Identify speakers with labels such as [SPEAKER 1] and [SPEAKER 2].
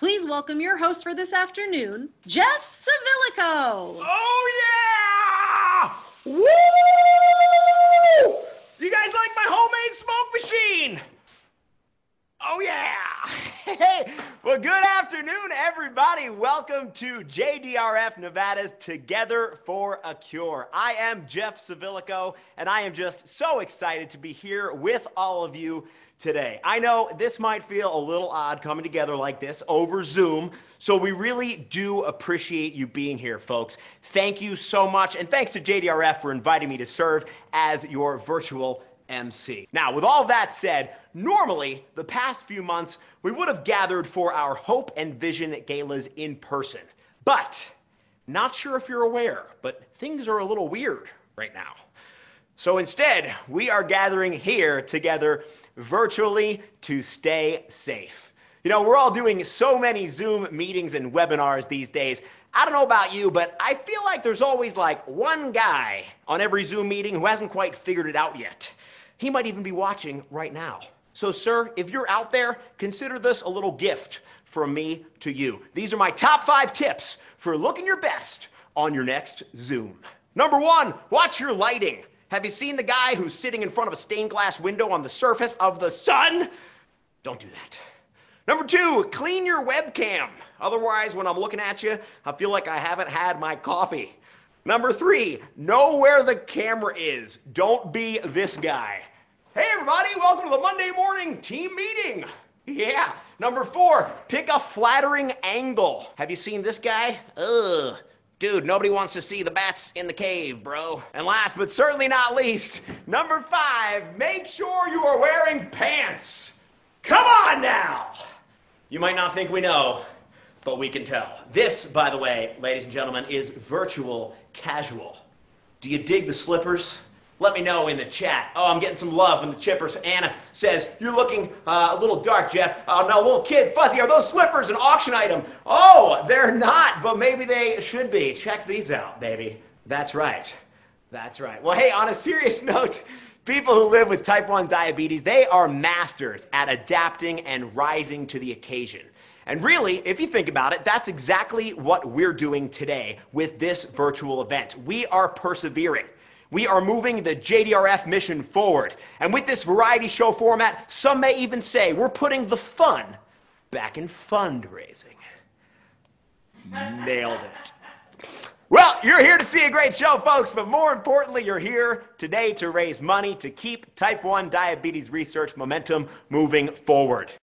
[SPEAKER 1] Please welcome your host for this afternoon, Jeff Savilico.
[SPEAKER 2] Oh, yeah! Woo! You guys like my homemade smoke machine? Oh, yeah! Hey, well, good afternoon, everybody. Welcome to JDRF Nevada's Together for a Cure. I am Jeff Savilico, and I am just so excited to be here with all of you today. I know this might feel a little odd coming together like this over Zoom, so we really do appreciate you being here, folks. Thank you so much, and thanks to JDRF for inviting me to serve as your virtual MC. Now, with all that said, normally, the past few months, we would have gathered for our Hope and Vision galas in person. But, not sure if you're aware, but things are a little weird right now. So instead, we are gathering here together virtually to stay safe. You know, we're all doing so many Zoom meetings and webinars these days. I don't know about you, but I feel like there's always like one guy on every Zoom meeting who hasn't quite figured it out yet. He might even be watching right now. So, sir, if you're out there, consider this a little gift from me to you. These are my top 5 tips for looking your best on your next Zoom. Number 1, watch your lighting. Have you seen the guy who's sitting in front of a stained glass window on the surface of the sun? Don't do that. Number 2, clean your webcam. Otherwise, when I'm looking at you, I feel like I haven't had my coffee. Number 3, know where the camera is. Don't be this guy. Hey everybody, welcome to the Monday morning team meeting. Yeah. Number 4, pick a flattering angle. Have you seen this guy? Ugh. Dude, nobody wants to see the bats in the cave, bro. And last but certainly not least, number 5, make sure you are wearing pants. Come on now. You might not think we know, but we can tell. This, by the way, ladies and gentlemen, is virtual casual. Do you dig the slippers? Let me know in the chat. Oh, I'm getting some love from the chippers. Anna says, you're looking a little dark, Jeff. Oh, no, little kid, Fuzzy, are those slippers an auction item? Oh, they're not, but maybe they should be. Check these out, baby. That's right. That's right. Well, hey, on a serious note, people who live with type 1 diabetes, they are masters at adapting and rising to the occasion. And really, if you think about it, that's exactly what we're doing today with this virtual event. We are persevering. We are moving the JDRF mission forward. And with this variety show format, some may even say we're putting the fun back in fundraising. Nailed it. Well, you're here to see a great show, folks, but more importantly, you're here today to raise money to keep type 1 diabetes research momentum moving forward.